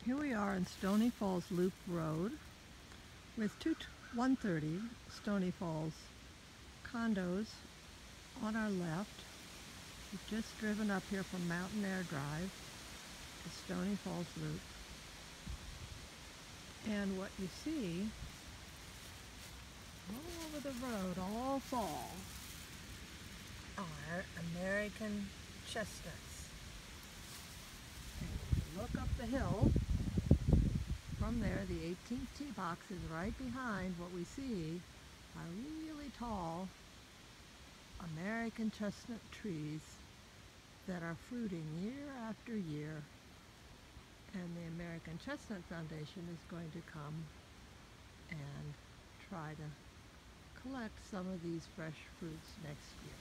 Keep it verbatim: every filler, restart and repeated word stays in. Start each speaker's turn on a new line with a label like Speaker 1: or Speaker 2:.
Speaker 1: Here we are in Stony Falls Loop Road with two one thirty Stony Falls condos on our left. We've just driven up here from Mountain Air Drive to Stony Falls Loop. And what you see all over the road all fall are American chestnuts. And if you look up the hill, from there the eighteenth tee box is right behind. What we see are really tall American chestnut trees that are fruiting year after year. And the American Chestnut Foundation is going to come and try to collect some of these fresh fruits next year.